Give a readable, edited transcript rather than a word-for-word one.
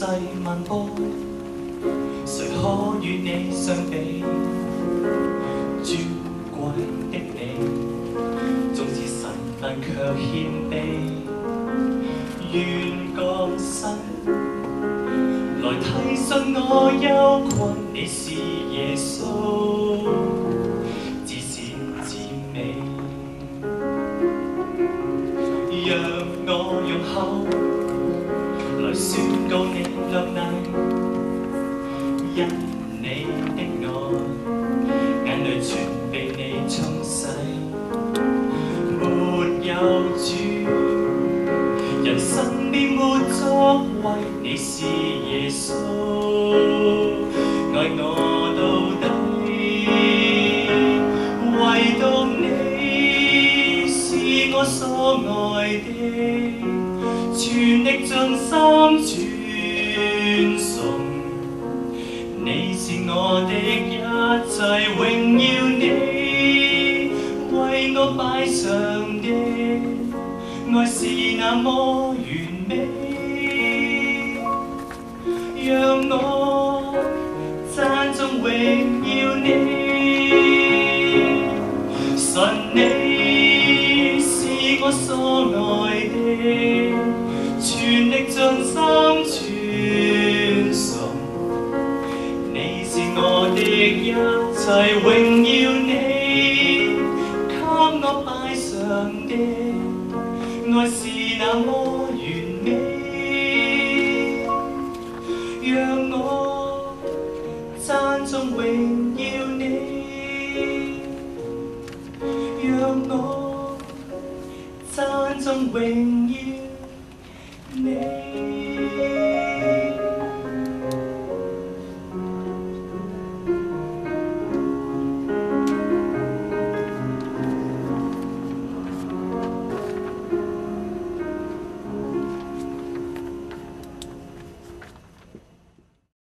萬波，誰可與你相比？尊貴的你，縱是神但卻謙卑，願降生來體恤我憂困。你是耶穌，至善至美，讓我用口來宣告你亮麗，因你的愛，眼淚全被你沖洗。沒有主，人生便沒作為。你是耶穌，愛我到底，唯獨你是我所愛的，全力盡心傳頌。你是我的一切，榮耀你，為我擺上的愛是那麼完美，讓我讚頌榮耀你。神你是我所愛的，全力盡心傳頌。你是我的一切，榮耀你，給我擺上的愛是那麼完美，讓我讚頌榮耀你，讓我讚頌榮耀你。